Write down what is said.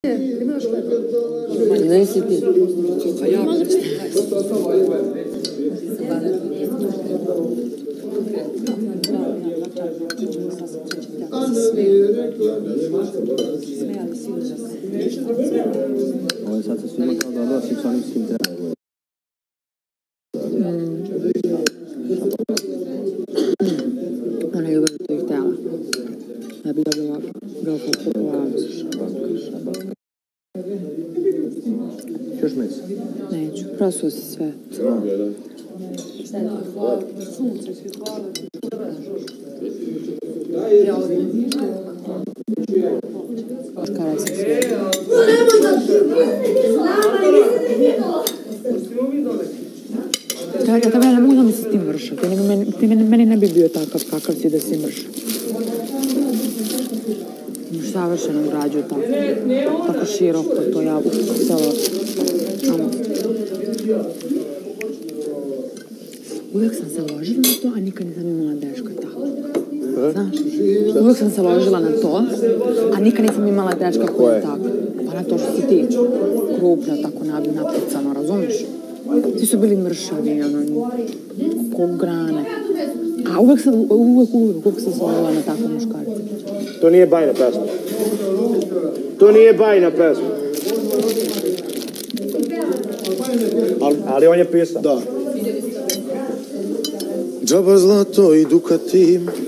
Ne si ti? Ovo je sad se svima kao dobro, svi s onim s kim treba. Ona je uvijek to ih htjela. Da bi dobila veliku popularnost. Još mesi? Neću, prosuo si sve. Škara sam sve. Ja ne mogu da mi se s tim vrša. Ti meni ne bi bio takav kakav si da si mrša. Imaš savršeno građu tako široko, to ja ukusala. Uvijek sam se ložila na to, a nikad nisam imala dečka tako. Znaš? Uvijek sam se ložila na to, a nikad nisam imala dečka koji je tako. Pa na to što si ti krupno, tako napucano, razumiješ? Svi su bili mršavi, ko grane. A uvijek sam se ložila na takve muškarce. To nije bajna pesma. To nije bajna pesma. Ali on je pisao. Da. Džaba zlato i Dukati,